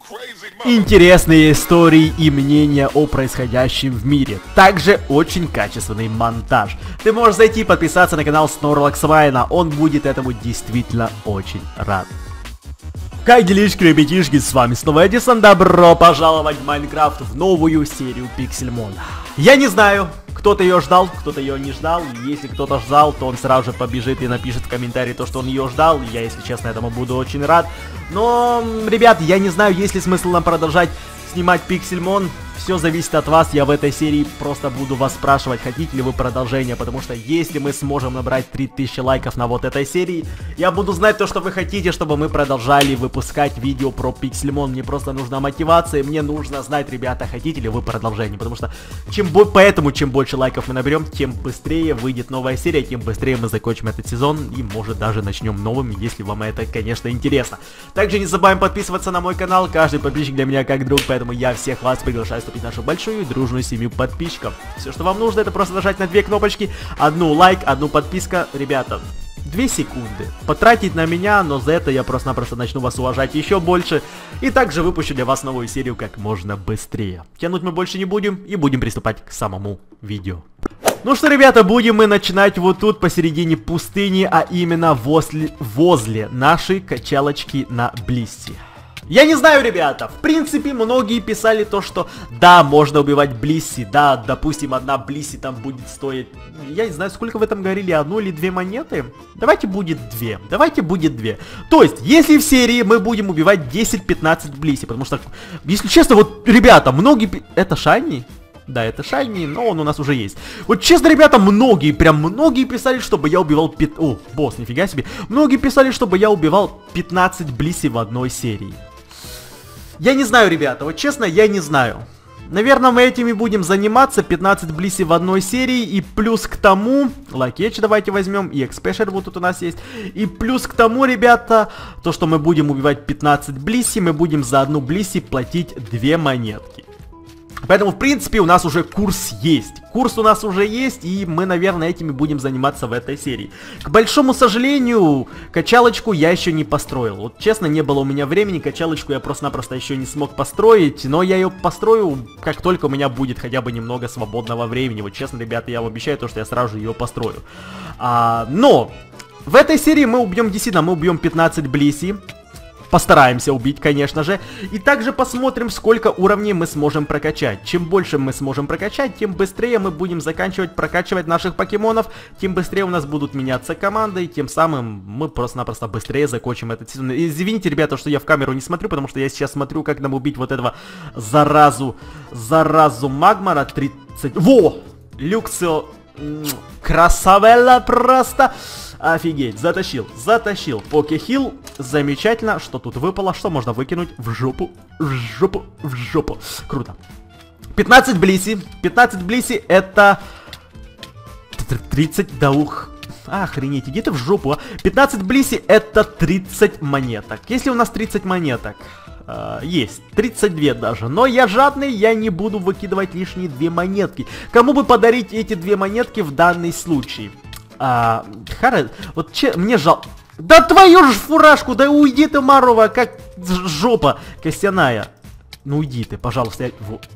интересные истории и мнения о происходящем в мире. Также очень качественный монтаж. Ты можешь зайти и подписаться на канал Snorlax Вайна, он будет этому действительно очень рад. Как делишки, ребятишки, с вами снова Эдисон, добро пожаловать в Майнкрафт, в новую серию Pixelmon. Я не знаю, кто-то ее ждал, кто-то ее не ждал. Если кто-то ждал, то он сразу же побежит и напишет в комментарии то, что он ее ждал. Я, если честно, этому буду очень рад. Но, ребят, я не знаю, есть ли смысл нам продолжать снимать Pixelmon. Все зависит от вас, я в этой серии просто буду вас спрашивать, хотите ли вы продолжение, потому что если мы сможем набрать 3000 лайков на вот этой серии, я буду знать то, что вы хотите, чтобы мы продолжали выпускать видео про Pixelmon. Мне просто нужна мотивация, мне нужно знать, ребята, хотите ли вы продолжение, потому что чем больше лайков мы наберем, тем быстрее выйдет новая серия, тем быстрее мы закончим этот сезон и, может, даже начнем новым, если вам это, конечно, интересно. Также не забываем подписываться на мой канал, каждый подписчик для меня как друг, поэтому я всех вас приглашаю вступить в нашу большую дружную семью подписчиков. Все, что вам нужно, это просто нажать на две кнопочки. Одну лайк, одну подписка. Ребята, 2 секунды потратить на меня, но за это я просто-напросто начну вас уважать еще больше. И также выпущу для вас новую серию как можно быстрее. Тянуть мы больше не будем и будем приступать к самому видео. Ну что, ребята, будем мы начинать вот тут посередине пустыни, а именно возле нашей качалочки на Блисси. Я не знаю, ребята, в принципе, многие писали то, что да, можно убивать Блисси, да, допустим, одна Блисси там будет стоить, я не знаю, сколько вы там говорили, 1 или 2 монеты? Давайте будет 2, То есть, если в серии мы будем убивать 10-15 Блисси, потому что, если честно, вот, ребята, многие... Это Шайни? Да, это Шайни, но он у нас уже есть. Вот честно, ребята, многие писали, чтобы я убивал... О, босс, нифига себе. Многие писали, чтобы я убивал 15 Блисси в одной серии. Я не знаю, ребята, вот честно, я не знаю. Наверное, мы этими будем заниматься, 15 Блисси в одной серии, и плюс к тому, Лакеч давайте возьмем, и Экспешер вот тут у нас есть, и плюс к тому, ребята, то, что мы будем убивать 15 Блисси, мы будем за одну Блисси платить 2 монетки. Поэтому, в принципе, у нас уже курс есть. Курс у нас уже есть, и мы, наверное, этими будем заниматься в этой серии. К большому сожалению, качалочку я еще не построил. Вот, честно, не было у меня времени, качалочку я просто-напросто еще не смог построить. Но я ее построю, как только у меня будет хотя бы немного свободного времени. Вот, честно, ребята, я вам обещаю то, что я сразу же ее построю. Но в этой серии мы убьем, действительно, мы убьем 15 Блисси. Постараемся убить, конечно же. И также посмотрим, сколько уровней мы сможем прокачать. Чем больше мы сможем прокачать, тем быстрее мы будем заканчивать прокачивать наших покемонов. Тем быстрее у нас будут меняться команды. И тем самым мы просто-напросто быстрее закончим этот сезон. Извините, ребята, что я в камеру не смотрю, потому что я сейчас смотрю, как нам убить вот этого заразу Магмара 30... Во! Люксио... Красавелла просто... Офигеть, затащил. Покехил, замечательно. Что тут выпало? Что можно выкинуть? В жопу. Круто. 15 Блисси. 15 Блисси это... 30, да ух. Охренеть, иди ты в жопу, а. 15 Блисси это 30 монеток. Если у нас 30 монеток... есть, 32 даже. Но я жадный, я не буду выкидывать лишние 2 монетки. Кому бы подарить эти 2 монетки в данный случай? Вот мне жалко. Да твою ж фуражку, да уйди ты, Марова, как жопа костяная. Ну уйди ты, пожалуйста.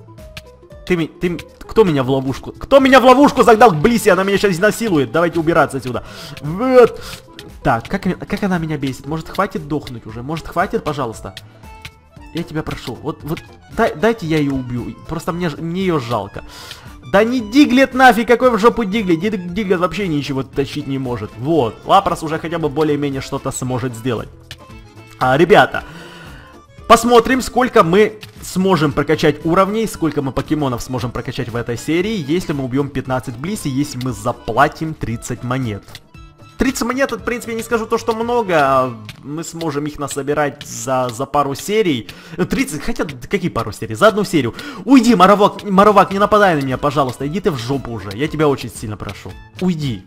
Кто меня в ловушку? Кто меня в ловушку загнал к Блисси? Она меня сейчас изнасилует. Давайте убираться отсюда. Вот. Так, как она меня бесит? Может, хватит дохнуть уже? Может, хватит, пожалуйста? Я тебя прошу. Вот дайте я ее убью. Просто мне ее жалко. Да не Диглет нафиг, какой в жопу Диглет? Диглет вообще ничего тащить не может. Вот, Лапрос уже хотя бы более-менее что-то сможет сделать. Ребята, посмотрим, сколько мы сможем прокачать уровней, сколько мы покемонов сможем прокачать в этой серии, если мы убьем 15 Блисси, если мы заплатим 30 монет. 30 монет, в принципе, не скажу то, что много, мы сможем их насобирать за пару серий. 30, хотя, какие пару серий? За одну серию. Уйди, Моровак, не нападай на меня, пожалуйста, иди ты в жопу уже, я тебя очень сильно прошу. Уйди.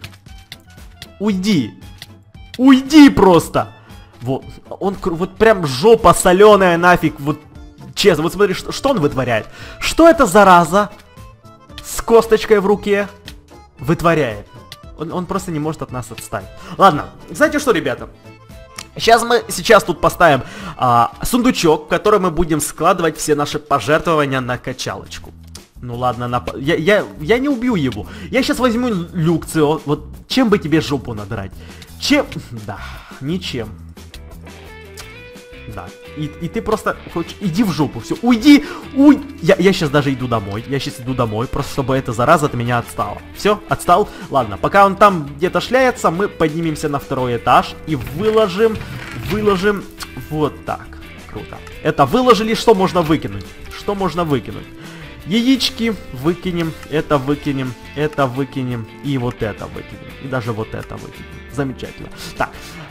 Уйди просто. Вот, он, вот прям жопа соленая нафиг, вот, честно, вот смотри, что он вытворяет. Что это зараза с косточкой в руке вытворяет? Он просто не может от нас отстать. Ладно, знаете что, ребята? Сейчас тут поставим сундучок, в который мы будем складывать все наши пожертвования на качалочку. Ну ладно, я не убью его. Я сейчас возьму Люкцио. Вот чем бы тебе жопу надрать? Чем? Да, ничем. Да. И ты просто хочешь... Иди в жопу, все. Уйди! Я сейчас даже иду домой. Я сейчас иду домой, просто чтобы эта зараза от меня отстала. Все, отстал? Ладно, пока он там где-то шляется, мы поднимемся на второй этаж и выложим вот так. Круто. Это выложили, что можно выкинуть? Что можно выкинуть? Яички выкинем, это выкинем, это выкинем и вот это выкинем. И даже вот это выкинем. Замечательно. Так,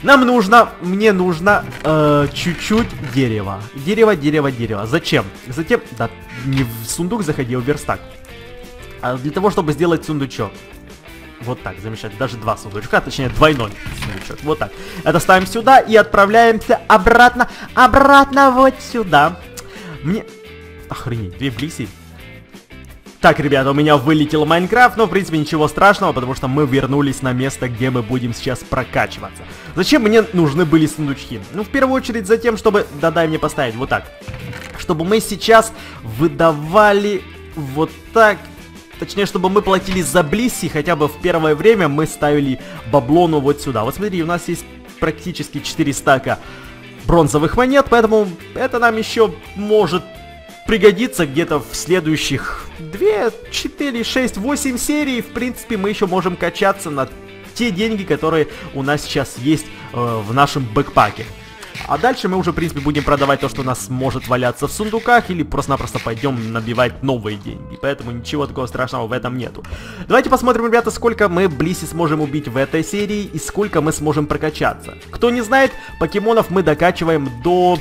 мне нужно чуть-чуть дерева. Дерево. Зачем? Затем, да, не в сундук заходи, а в верстак. А для того, чтобы сделать сундучок. Вот так, замечательно. Даже два сундучка, точнее двойной сундучок. Вот так. Это ставим сюда и отправляемся обратно вот сюда. Мне... Охренеть, 2 блиси. Так, ребята, у меня вылетел Майнкрафт, но в принципе ничего страшного, потому что мы вернулись на место, где мы будем сейчас прокачиваться. Зачем мне нужны были сундучки? Ну, в первую очередь за тем, чтобы... Да, дай мне поставить вот так. Чтобы мы сейчас выдавали вот так. Точнее, чтобы мы платили за блиси, хотя бы в первое время мы ставили баблону вот сюда. Вот смотри, у нас есть практически 4 стака бронзовых монет, поэтому это нам еще может... пригодится где-то в следующих 2, 4, 6, 8 серий. В принципе, мы еще можем качаться на те деньги, которые у нас сейчас есть в нашем бэкпаке. А дальше мы уже, в принципе, будем продавать то, что у нас может валяться в сундуках, или просто-напросто пойдем набивать новые деньги. Поэтому ничего такого страшного в этом нету. Давайте посмотрим, ребята, сколько мы блиси сможем убить в этой серии и сколько мы сможем прокачаться. Кто не знает, покемонов мы докачиваем до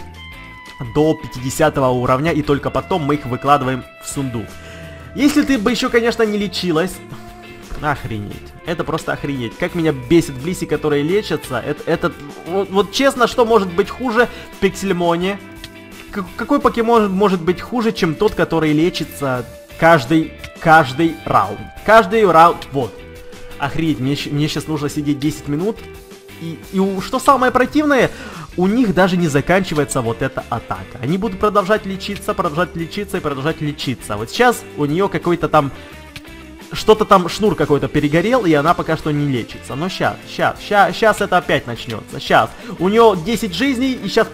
50 уровня, и только потом мы их выкладываем в сундук. Если ты бы еще, конечно, не лечилась... Охренеть. Это просто охренеть. Как меня бесит блиси, которые лечатся. Вот честно, что может быть хуже в Пиксельмоне? Какой покемон может быть хуже, чем тот, который лечится каждый раунд? Каждый раунд... Вот. Охренеть, мне сейчас нужно сидеть 10 минут. И что самое противное... У них даже не заканчивается вот эта атака. Они будут продолжать лечиться и продолжать лечиться. Вот сейчас у нее какой-то там... Что-то там, шнур какой-то перегорел, и она пока что не лечится. Но сейчас это опять начнется. Сейчас. У нее 10 жизней, и сейчас...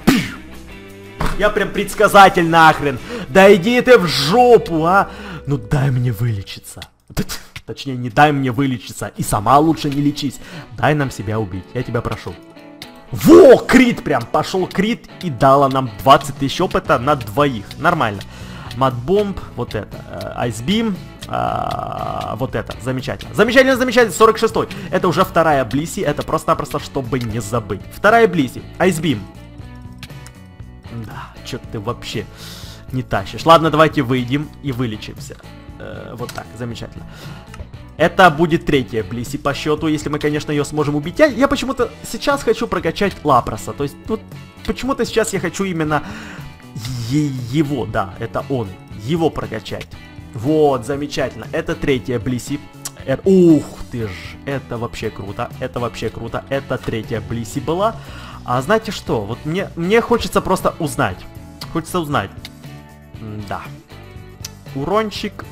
Я прям предсказатель нахрен. Да иди ты в жопу, а! Ну дай мне вылечиться. Точнее, не дай мне вылечиться. И сама лучше не лечись. Дай нам себя убить, я тебя прошу. Во, крит прям, пошел крит и дала нам 20 тысяч опыта на двоих, нормально. Мадбомб, вот это, Айсбим, вот это, замечательно. Замечательно, 46-й, это уже вторая блиси, это просто-напросто, чтобы не забыть. Вторая блиси, Айсбим. Да, чё ты вообще не тащишь. Ладно, давайте выйдем и вылечимся. Вот так, замечательно. Это будет третья блиси по счету, если мы, конечно, ее сможем убить. Я почему-то сейчас хочу прокачать Лапроса. То есть, вот, почему-то сейчас я хочу именно его, да, это он. Его прокачать. Вот, замечательно. Это третья блиси. Ух ты ж, это вообще круто. Это вообще круто. Это третья блиси была. А знаете что? Вот мне хочется просто узнать. Хочется узнать. Да. Урончик...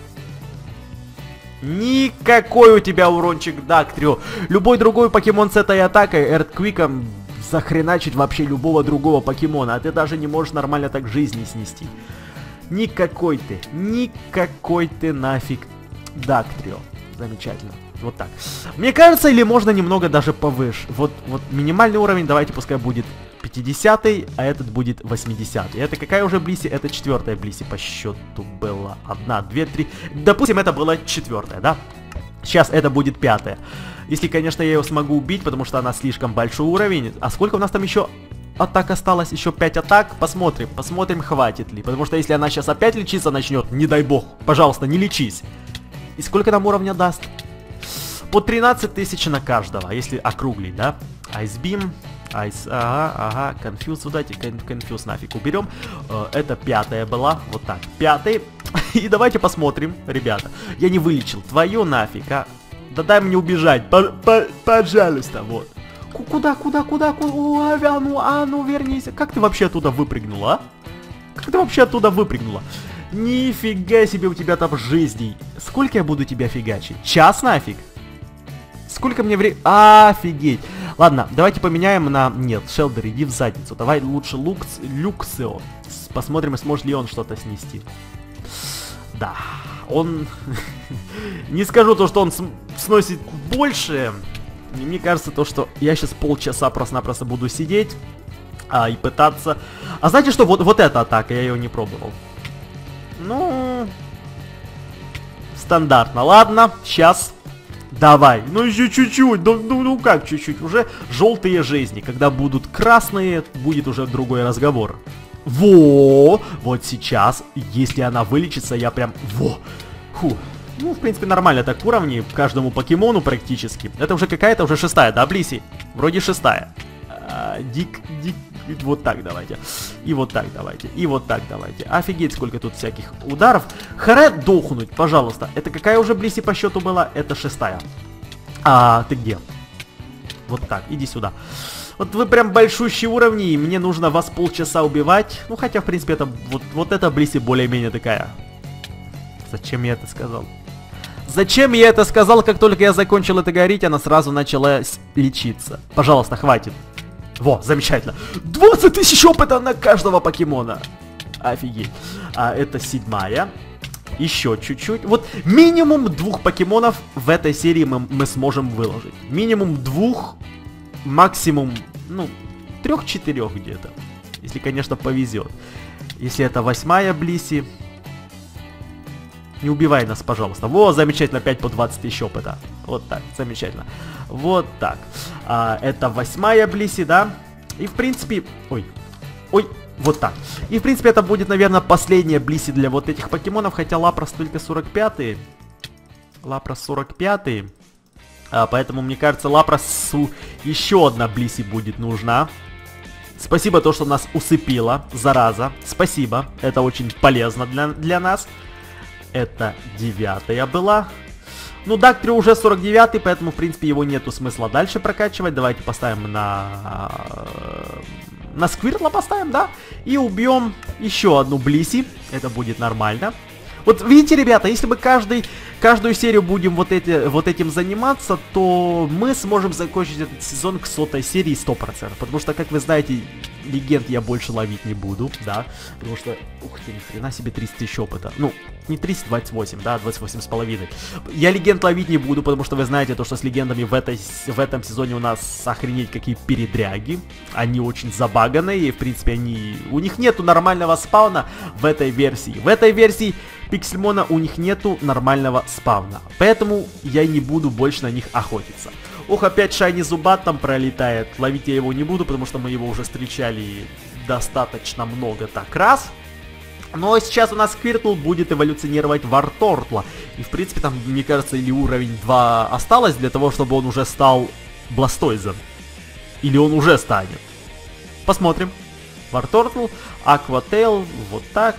Никакой у тебя урончик Дактрио. Любой другой покемон с этой атакой, Эртквиком, захреначить вообще любого другого покемона. А ты даже не можешь нормально так жизни снести. Никакой ты нафиг Дактрио. Замечательно. Вот так. Мне кажется, или можно немного даже повыше. Вот минимальный уровень, давайте пускай будет 50-й, а этот будет 80-й. Это какая уже блиси? Это 4-я блиси по счету была. 1, 2, 3. Допустим, это была 4-я, да? Сейчас это будет 5-я. Если, конечно, я ее смогу убить, потому что она слишком большой уровень. А сколько у нас там еще атак осталось? Еще 5 атак. Посмотрим, хватит ли. Потому что если она сейчас опять лечиться начнет, не дай бог, пожалуйста, не лечись. И сколько нам уровня даст? По 13 тысяч на каждого, если округлить, да? Айсбим. Ага, конфьюз, вот дайте конфьюз нафиг уберем. Это 5-я была, вот так, 5-й. И давайте посмотрим, ребята. Я не вылечил, твою нафиг, а. Да дай мне убежать, пожалуйста, вот. Куда? Ну, вернись. Как ты вообще оттуда выпрыгнула, а? Как ты вообще оттуда выпрыгнула? Нифига себе у тебя там жизней. Сколько я буду тебя фигачить? Час нафиг? Сколько мне времени? Офигеть. Ладно, давайте поменяем на... Нет, Шелдер, иди в задницу. Давай лучше Люксио. Посмотрим, сможет ли он что-то снести. Да, он... Не скажу то, что он сносит больше. Мне кажется, то, что я сейчас полчаса просто-напросто буду сидеть и пытаться... А знаете что, вот эта атака, я ее не пробовал. Ну... Стандартно. Ладно, сейчас... Давай, ну еще чуть-чуть, ну как чуть-чуть, уже желтые жизни. Когда будут красные, будет уже другой разговор. Вот сейчас, если она вылечится, я прям, фу. Ну, в принципе, нормально так уровни, каждому покемону практически. Это уже какая-то, уже 6-я, да, Блиси? Вроде 6-я. Дик, вот так давайте. И вот так давайте. И вот так давайте. Офигеть, сколько тут всяких ударов. Харе дохнуть, пожалуйста. Это какая уже Блиси по счету была? Это 6-я. Ты где? Вот так, иди сюда. Вот вы прям большущие уровни, и мне нужно вас полчаса убивать. Ну, хотя, в принципе, это вот эта Блиси более-менее такая. Зачем я это сказал? Зачем я это сказал? Как только я закончил это говорить, она сразу начала лечиться. Пожалуйста, хватит. Во, замечательно. 20 тысяч опыта на каждого покемона. Офигеть. Это 7-я. Еще чуть-чуть. Вот минимум 2 покемонов в этой серии мы сможем выложить. Минимум 2, максимум, ну, 3-4 где-то. Если, конечно, повезет. Если это 8-я Блиси. Не убивай нас, пожалуйста. Во, замечательно, 5 по 20 тысяч опыта. Вот так, замечательно. Вот так. Это 8-я Блиси, да? И, в принципе... Ой, вот так. И, в принципе, это будет, наверное, последняя Блиси для вот этих покемонов. Хотя Лапрос только 45-й. Лапрос 45-й. Поэтому, мне кажется, Лапросу еще одна Блиси будет нужна. Спасибо то, что нас усыпило, зараза. Спасибо, это очень полезно для нас. Это 9-я была. Ну, Дактри уже 49-й, поэтому, в принципе, его нету смысла дальше прокачивать. Давайте поставим на Сквиртла поставим, да? И убьем еще одну Блиси. Это будет нормально. Вот видите, ребята, если мы каждую серию будем вот этим заниматься, то мы сможем закончить этот сезон к 100-й серии 100%. Потому что, как вы знаете, легенд я больше ловить не буду, да. Потому что, ух ты, ни хрена себе 30 тысяч опыта. Ну, не 30, 28, да, 28,5. Я легенд ловить не буду, потому что вы знаете, то, что с легендами в этом сезоне у нас охренеть какие передряги. Они очень забаганные, и, в принципе, у них нету нормального спауна в этой версии. В этой версии Пиксельмона у них нету нормального спавна. Поэтому я не буду больше на них охотиться. Ох, опять Шайни Зубат там пролетает. Ловить я его не буду, потому что мы его уже встречали достаточно много так раз. Но сейчас у нас Сквиртл будет эволюционировать в Артортла. И в принципе там, мне кажется, или уровень 2 осталось для того, чтобы он уже стал Бластойзом. Или он уже станет. Посмотрим. Вартортл, Акватейл, вот так.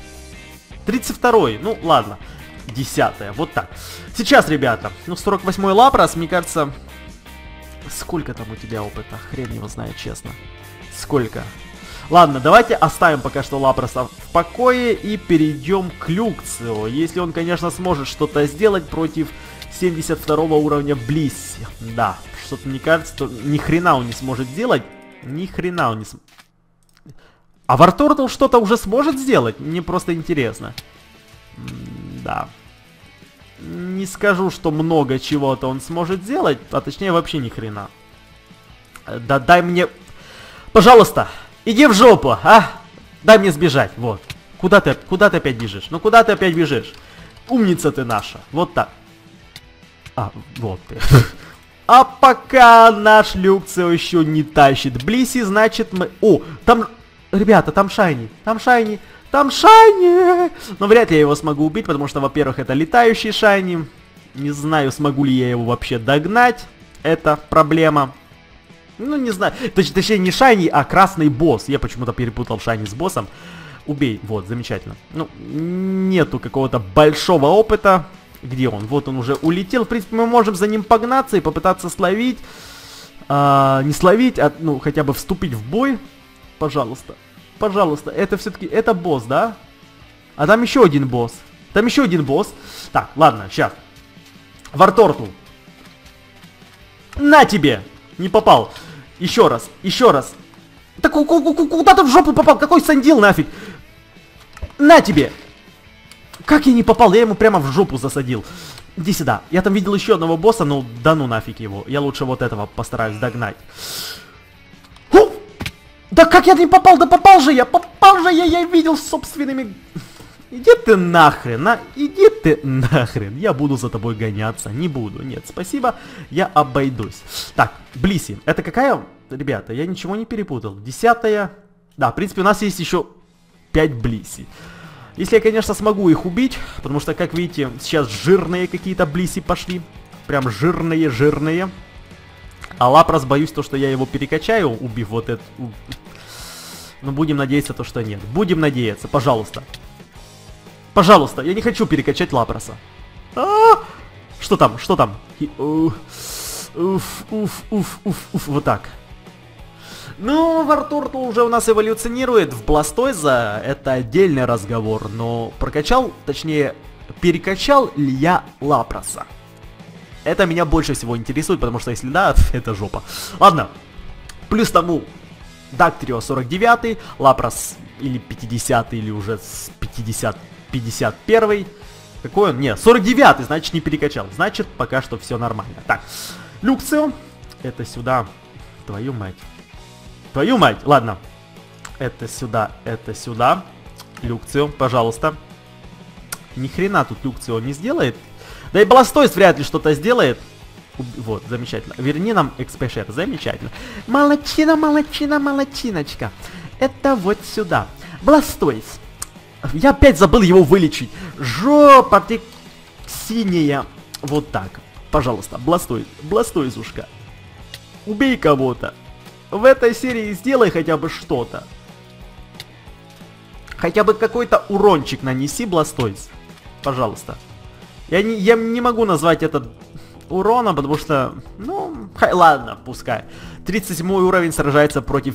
32-й, ну ладно. 10-я, вот так. Сейчас, ребята, ну 48-й Лапрос, мне кажется... Сколько там у тебя опыта? Хрен его знает, честно. Сколько? Ладно, давайте оставим пока что Лапроса в покое и перейдем к Люкцио. Если он, конечно, сможет что-то сделать против 72 уровня Блисси. Да, что-то мне кажется, что ни хрена он не сможет сделать. Ни хрена он не сможет. А Вартортл что-то уже сможет сделать? Мне просто интересно. Да. Не скажу, что много чего-то он сможет сделать, а точнее вообще ни хрена. Да дай мне... Пожалуйста, иди в жопу, а? Дай мне сбежать, вот. Куда ты опять бежишь? Ну куда ты опять бежишь? Умница ты наша, вот так. Вот ты. А пока наш Люкцио еще не тащит Блисси, значит мы... О, там... Ребята, там Шайни, там Шайни, там Шайни! Но вряд ли я его смогу убить, потому что, во-первых, это летающий Шайни. Не знаю, смогу ли я его вообще догнать. Это проблема. Ну, не знаю. Точнее, не Шайни, а красный босс. Я почему-то перепутал Шайни с боссом. Убей. Вот, замечательно. Ну, нету какого-то большого опыта. Где он? Вот он уже улетел. В принципе, мы можем за ним погнаться и попытаться словить. не словить, а ну хотя бы вступить в бой. Пожалуйста. Пожалуйста. Это все-таки, это босс, да? А там еще один босс. Там еще один босс. Так, ладно, сейчас. Варторту. На тебе! Не попал. Еще раз, еще раз. Так куда ты в жопу попал? Какой сандил нафиг? На тебе! Как я не попал? Я ему прямо в жопу засадил. Иди сюда. Я там видел еще одного босса, но да ну нафиг его. Я лучше вот этого постараюсь догнать. Фу! Да как я не попал? Да попал же я! Попал же я видел собственными... Иди ты нахрен, иди ты нахрен. Я буду за тобой гоняться. Не буду. Нет, спасибо. Я обойдусь. Так, Блиси. Это какая? Ребята, я ничего не перепутал. 10-я. Да, в принципе, у нас есть еще 5 Блиси. Если я, конечно, смогу их убить. Потому что, как видите, сейчас жирные какие-то Блиси пошли. Прям жирные. А Лапрос, боюсь, то, что я его перекачаю, убив вот это. Но будем надеяться, то, что нет. Будем надеяться, пожалуйста. Пожалуйста, я не хочу перекачать Лапроса. Что там? Что там? Вот так. Ну, Варторту уже у нас эволюционирует в Бластойза. Это отдельный разговор. Но прокачал, точнее, перекачал ли я Лапроса? Это меня больше всего интересует, потому что если да, это жопа. Ладно. Плюс тому Дактрио 49, Лапрос или 50, или уже с 51. Какой он? Нет, 49, значит не перекачал. Значит, пока что все нормально. Так, Люкцио. Это сюда. Твою мать. Твою мать. Ладно. Это сюда, это сюда. Люкцио, пожалуйста. Ни хрена тут Люкцио не сделает. Да и Бластойз вряд ли что-то сделает. Вот, замечательно. Верни нам экспешер. Замечательно. Молодчиночка. Это вот сюда. Бластойз. Я опять забыл его вылечить. Жопа ты синяя. Вот так. Пожалуйста, Бластойзушка. Убей кого-то. В этой серии сделай хотя бы что-то. Хотя бы какой-то урончик нанеси, Бластойз. Пожалуйста. Я не могу назвать это уроном, потому что... Ну, ладно, пускай. 37 уровень сражается против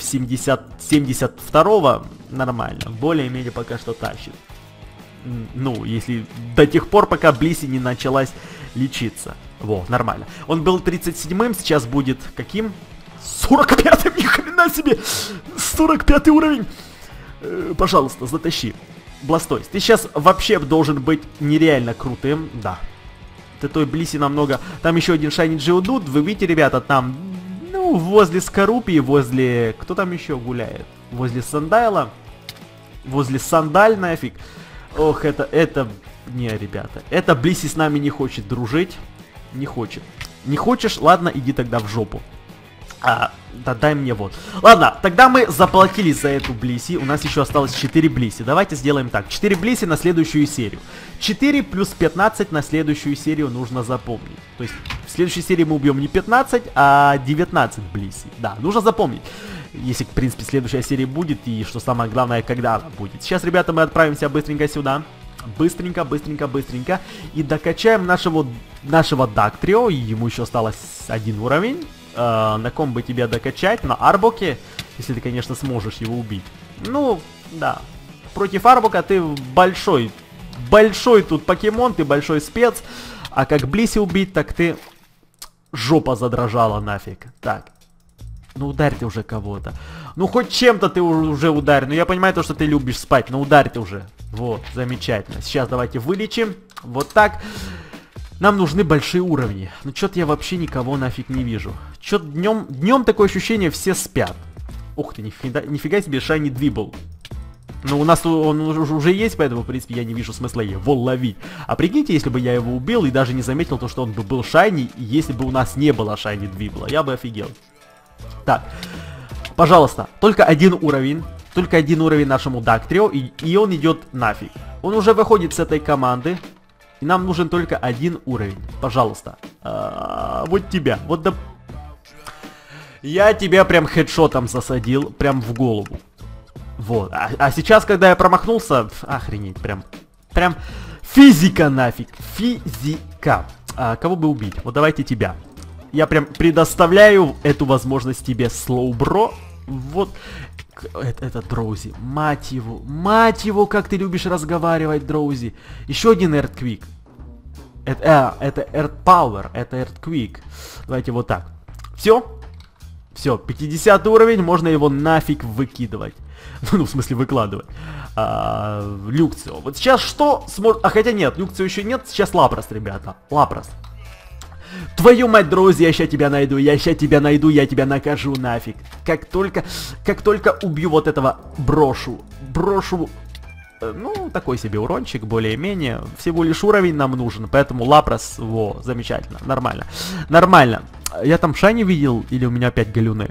72-го. Нормально. Более-менее пока что тащит. Ну, если до тех пор, пока Блиси не началась лечиться. Во, нормально. Он был 37-м, сейчас будет каким? 45-м, ни хрена себе! 45 уровень! Пожалуйста, затащи. Бластойз, ты сейчас вообще должен быть нереально крутым. Да. Ты той Блиси намного... Там еще один Шайни Джиудут. Вы видите, ребята, там... Ну, возле Скорупии, возле... Кто там еще гуляет? Возле Сандайла. Возле Сандаль нафиг. Ох, это... Не, ребята. Это Блиси с нами не хочет дружить. Не хочет. Не хочешь? Ладно, иди тогда в жопу. Да дай мне вот. Ладно, тогда мы заплатили за эту Блиси. У нас еще осталось 4 Блиси. Давайте сделаем так. 4 Блиси на следующую серию. 4 плюс 15 на следующую серию нужно запомнить. То есть в следующей серии мы убьем не 15, а 19 Блиси. Да, нужно запомнить. Если, в принципе, следующая серия будет. И что самое главное, когда она будет. Сейчас, ребята, мы отправимся быстренько сюда. Быстренько. И докачаем нашего Дактрио. Ему еще осталось 1 уровень. На ком бы тебя докачать? На Арбоке, если ты, конечно, сможешь его убить. Ну, да. Против Арбока ты большой тут покемон, ты большой спец. А как Блиси убить, так ты... Жопа задрожала нафиг. Так. Ну ударь ты уже кого-то. Ну хоть чем-то ты уже ударь. Ну я понимаю то, что ты любишь спать, но ударь ты уже. Вот, замечательно. Сейчас давайте вылечим. Вот так. Нам нужны большие уровни. Ну что-то я вообще никого нафиг не вижу. Что-то днем такое ощущение, все спят. Ух ты, нифига себе, Шайни Двибл. Ну у нас он уже есть, поэтому в принципе я не вижу смысла его ловить. А прикиньте, если бы я его убил и даже не заметил то, что он бы был Шайни, если бы у нас не было Шайни Двибла. Я бы офигел. Так, пожалуйста, только один уровень нашему Дактрио, и он идет нафиг. Он уже выходит с этой команды. И нам нужен только 1 уровень. Пожалуйста. Вот тебя. Вот да... Я тебя прям хедшотом засадил. Прям в голову. Вот. А сейчас, когда я промахнулся... Охренеть. Прям физика нафиг. Физика. Кого бы убить? Вот давайте тебя. Я прям предоставляю эту возможность тебе, Слоубро. Вот. Это Дроузи. Мать его, как ты любишь разговаривать, Дроузи. Еще один Earthquake. Это Earth Power, это Earthquake. Давайте вот так. Все, 50 уровень, можно его нафиг выкидывать. Ну, в смысле, выкладывать. Люкцио. Вот сейчас что сможет... А хотя нет, Люкцио еще нет, сейчас Лапрос, ребята. Лапрос. Твою мать, друзья, я ща тебя найду, я тебя накажу нафиг. Как только убью вот этого брошу, ну, такой себе урончик, более-менее. Всего лишь уровень нам нужен, поэтому Лапрос, во, замечательно, нормально. Я там Шайни видел, или у меня опять галюны?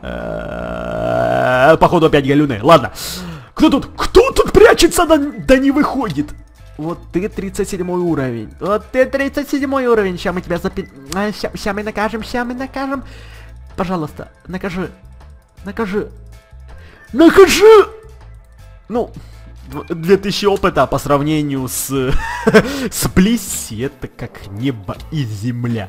Походу опять галюны, ладно. Кто тут прячется, да не выходит? Вот ты 37 уровень. Ща мы тебя ща мы накажем. Пожалуйста, накажи. Ну, 2000 опыта по сравнению с Блисси, это как небо и земля.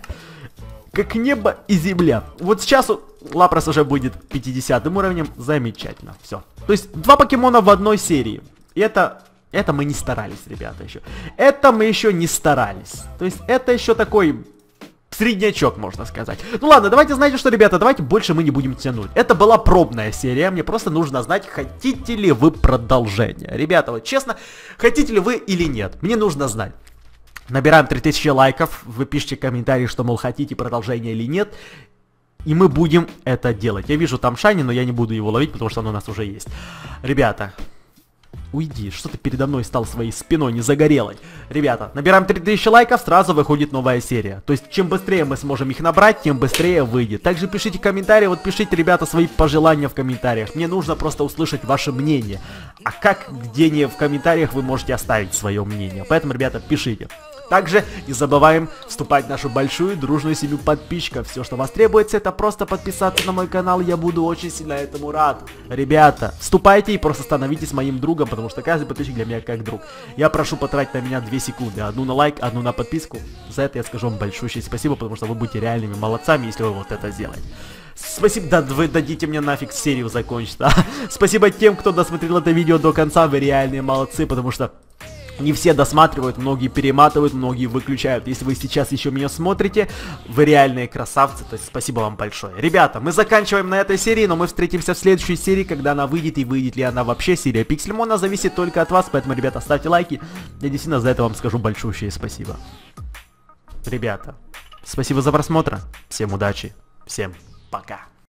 Вот сейчас Лапрос уже будет 50 уровнем. Замечательно. Все. То есть 2 покемона в одной серии. И это мы не старались, ребята, еще. Это мы еще не старались. То есть это еще такой среднячок, можно сказать. Ну ладно, давайте, знаете что, ребята, давайте больше мы не будем тянуть. Это была пробная серия, мне просто нужно знать, хотите ли вы продолжение. Ребята, вот честно, хотите ли вы или нет, мне нужно знать. Набираем 3000 лайков, вы пишите комментарии, что, мол, хотите продолжение или нет. И мы будем это делать. Я вижу там Шайни, но я не буду его ловить, потому что оно у нас уже есть. Ребята, уйди, что ты передо мной стал своей спиной не загорелой. Ребята, набираем 3000 лайков, сразу выходит новая серия. То есть, чем быстрее мы сможем их набрать, тем быстрее выйдет. Также пишите комментарии, вот пишите, ребята, свои пожелания в комментариях. Мне нужно просто услышать ваше мнение. А как, где не в комментариях вы можете оставить свое мнение. Поэтому, ребята, пишите. Также не забываем вступать в нашу большую дружную семью подписчиков. Все, что вас требуется, это просто подписаться на мой канал. Я буду очень сильно этому рад. Ребята, вступайте и просто становитесь моим другом, потому что каждый подписчик для меня как друг. Я прошу потратить на меня 2 секунды. Одну на лайк, одну на подписку. За это я скажу вам большое спасибо, потому что вы будете реальными молодцами, если вы вот это сделаете. Спасибо, да вы дадите мне нафиг серию закончить. Спасибо тем, кто досмотрел это видео до конца, вы реальные молодцы, потому что... Не все досматривают, многие перематывают, многие выключают. Если вы сейчас еще меня смотрите, вы реальные красавцы, то есть спасибо вам большое. Ребята, мы заканчиваем на этой серии, но мы встретимся в следующей серии, когда она выйдет, и выйдет ли она вообще. Серия Пиксельмона зависит только от вас, поэтому, ребята, ставьте лайки. Я действительно за это вам скажу большущее спасибо. Ребята, спасибо за просмотр, всем удачи, всем пока.